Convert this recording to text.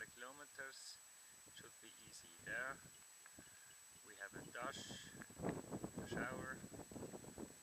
the kilometers. Should be easy there. We have a dush, a shower,